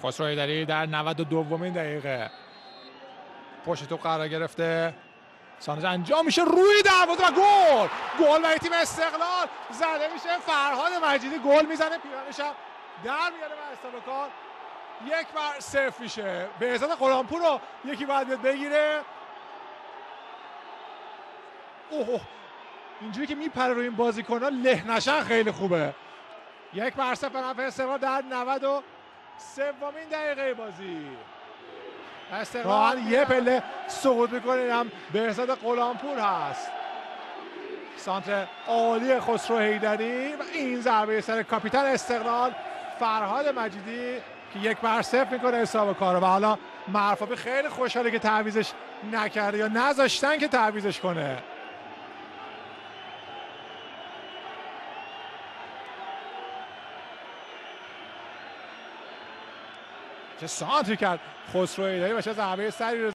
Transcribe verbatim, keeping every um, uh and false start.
خسرو حیدری در نود و دومین دقیقه پشت توپ قرار گرفته، سانتر انجام میشه روی دروازه و گل. گل برای تیم استقلال زده میشه. فرهاد مجیدی گل میزنه، پیرانش هم در میاره و حساب کار یک بر صفر میشه. بهزاد غلامپور رو یکی باید بیاد بگیره. اوه اینجوری که میپره روی این بازیکن‌ها له نشن خیلی خوبه. یک بر صفر به نفع استقلال در نود و سومین دقیقه بازی. استقلال یه پله سقوط میکنه، هم بهزاد غلامپور هست. سانتر عالی خسرو حیدری و این ضربه سر کاپیتان استقلال فرهاد مجیدی که یک بر صفر میکنه حساب کارو. و حالا مرفابی خیلی خوشحاله که تعویضش نکرده یا نذاشتن که تعویضش کنه. چه سانتری کرد خسرو حیدری و چه ضربه سری